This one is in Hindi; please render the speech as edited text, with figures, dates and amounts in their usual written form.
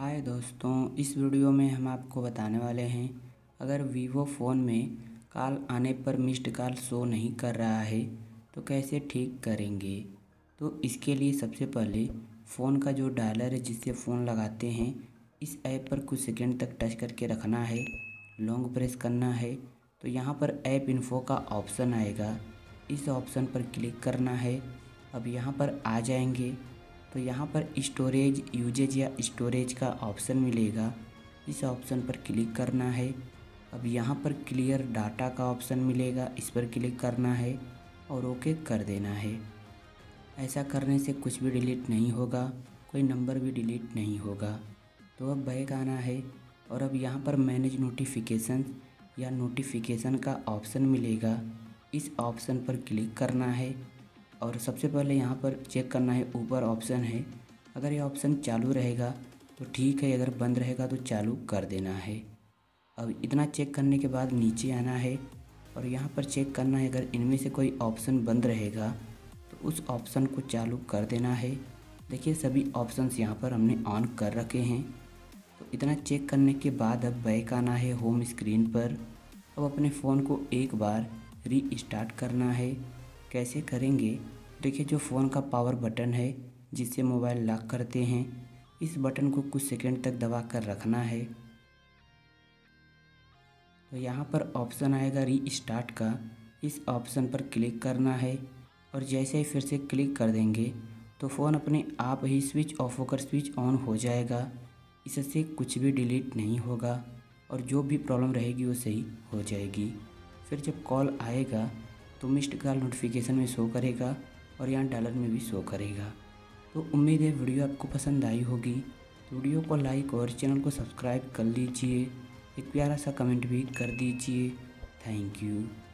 हाय दोस्तों, इस वीडियो में हम आपको बताने वाले हैं अगर वीवो फ़ोन में कॉल आने पर मिस्ड कॉल शो नहीं कर रहा है तो कैसे ठीक करेंगे। तो इसके लिए सबसे पहले फ़ोन का जो डायलर है जिससे फ़ोन लगाते हैं, इस ऐप पर कुछ सेकंड तक टच करके रखना है, लॉन्ग प्रेस करना है। तो यहाँ पर ऐप इन्फो का ऑप्शन आएगा, इस ऑप्शन पर क्लिक करना है। अब यहाँ पर आ जाएंगे तो यहाँ पर स्टोरेज यूजेज या स्टोरेज का ऑप्शन मिलेगा, इस ऑप्शन पर क्लिक करना है। अब यहाँ पर क्लियर डाटा का ऑप्शन मिलेगा, इस पर क्लिक करना है और ओके कर देना है। ऐसा करने से कुछ भी डिलीट नहीं होगा, कोई नंबर भी डिलीट नहीं होगा। तो अब बैक आना है और अब यहाँ पर मैनेज नोटिफिकेशन या नोटिफिकेशन का ऑप्शन मिलेगा, इस ऑप्शन पर क्लिक करना है। और सबसे पहले यहाँ पर चेक करना है, ऊपर ऑप्शन है, अगर ये ऑप्शन चालू रहेगा तो ठीक है, अगर बंद रहेगा तो चालू कर देना है। अब इतना चेक करने के बाद नीचे आना है और यहाँ पर चेक करना है, अगर इनमें से कोई ऑप्शन बंद रहेगा तो उस ऑप्शन को चालू कर देना है। देखिए सभी ऑप्शंस यहाँ पर हमने ऑन कर रखे हैं। तो इतना चेक करने के बाद अब बैक आना है होम स्क्रीन पर। अब अपने फ़ोन को एक बार रीस्टार्ट करना है। कैसे करेंगे, देखिए जो फ़ोन का पावर बटन है जिससे मोबाइल लॉक करते हैं, इस बटन को कुछ सेकंड तक दबा कर रखना है। तो यहाँ पर ऑप्शन आएगा रीस्टार्ट का, इस ऑप्शन पर क्लिक करना है और जैसे ही फिर से क्लिक कर देंगे तो फ़ोन अपने आप ही स्विच ऑफ होकर स्विच ऑन हो जाएगा। इससे कुछ भी डिलीट नहीं होगा और जो भी प्रॉब्लम रहेगी वो सही हो जाएगी। फिर जब कॉल आएगा तो मिस्ड कॉल नोटिफिकेशन में शो करेगा और यहाँ डॉलर में भी शो करेगा। तो उम्मीद है वीडियो आपको पसंद आई होगी। तो वीडियो को लाइक और चैनल को सब्सक्राइब कर लीजिए, एक प्यारा सा कमेंट भी कर दीजिए। Thank you.